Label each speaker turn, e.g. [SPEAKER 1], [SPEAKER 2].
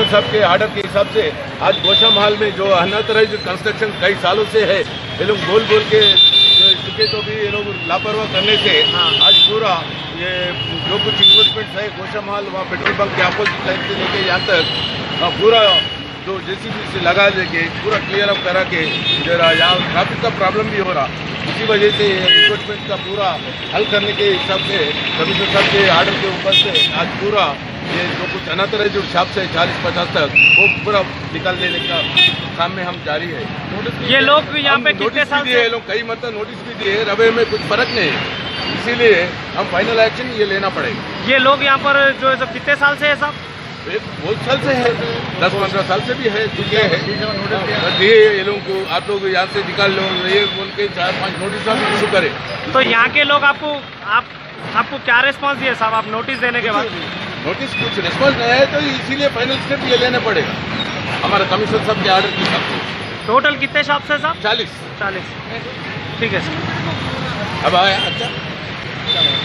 [SPEAKER 1] Commissioner साहब के order के हिसाब से आज गौशामहल में जो अनऑथराइज्ड कंस्ट्रक्शन कई सालों से है, ये लोग बोल के चुके तो भी ये लोग लापरवाह करने से आज पूरा ये जो कुछ इन्वेस्टमेंट है गौशामहल वहाँ पेट्रोल पंप के अपोजिट साइड से लेके यहाँ तक पूरा जो जेसीबी से लगा देके पूरा क्लियर अप करा के जरा यहाँ ट्रैफिक का प्रॉब्लम भी हो रहा, इसी वजह से इन्वेस्टमेंट का पूरा हल करने के हिसाब से कमिश्नर साहब के ऑर्डर के ऊपर से आज पूरा ये जो कुछ अनऑथराइज्ड शॉप से 40-50 तक वो पूरा निकाल देने का काम में हम जारी है।
[SPEAKER 2] ये लोग यहाँ पे कितने साल से
[SPEAKER 1] लोग कई मतलब नोटिस भी दिए, रवे में कुछ फर्क नहीं है, इसीलिए हम फाइनल एक्शन ये लेना पड़ेगा।
[SPEAKER 2] ये लोग यहाँ पर जो कितने साल से है साहब?
[SPEAKER 1] बहुत साल से है, 10-15 साल से भी है, चुके हैं दिए ये लोगों को, आप लोग यहाँ से निकाल लो, ये उनके 4-5 नोटिस आप इशू करें।
[SPEAKER 2] तो यहाँ के लोग आपको क्या रिस्पांस दिए साहब? आप नोटिस देने के बाद
[SPEAKER 1] नोटिस कुछ रिस्पांस नहीं है तो इसीलिए फाइनल स्टेप ये लेना पड़ेगा हमारा कमिश्नर साहब के ऑर्डर के हिसाब से।
[SPEAKER 2] टोटल कितने शॉप से साहब?
[SPEAKER 1] 40।
[SPEAKER 2] ठीक है सर।
[SPEAKER 1] अब आया अच्छा।